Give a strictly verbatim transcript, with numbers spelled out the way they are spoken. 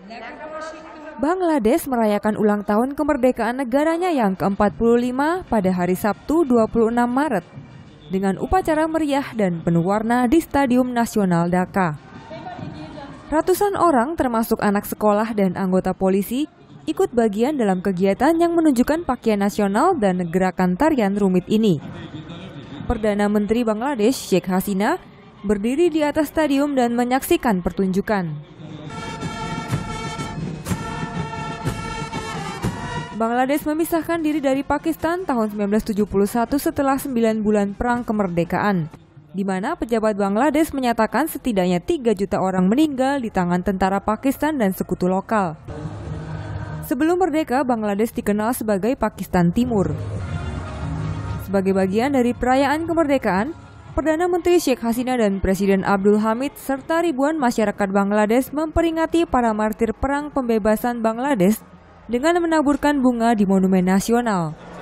Bangladesh merayakan ulang tahun kemerdekaan negaranya yang ke empat puluh lima pada hari Sabtu dua puluh enam Maret dengan upacara meriah dan penuh warna di Stadium Nasional Dhaka. Ratusan orang termasuk anak sekolah dan anggota polisi ikut bagian dalam kegiatan yang menunjukkan pakaian nasional dan gerakan tarian rumit ini. Perdana Menteri Bangladesh Sheikh Hasina berdiri di atas stadium dan menyaksikan pertunjukan. Bangladesh memisahkan diri dari Pakistan tahun sembilan belas tujuh puluh satu setelah sembilan bulan perang kemerdekaan, di mana pejabat Bangladesh menyatakan setidaknya tiga juta orang meninggal di tangan tentara Pakistan dan sekutu lokal. Sebelum merdeka, Bangladesh dikenal sebagai Pakistan Timur. Sebagai bagian dari perayaan kemerdekaan, Perdana Menteri Sheikh Hasina dan Presiden Abdul Hamid serta ribuan masyarakat Bangladesh memperingati para martir perang pembebasan Bangladesh dengan menaburkan bunga di Monumen Nasional.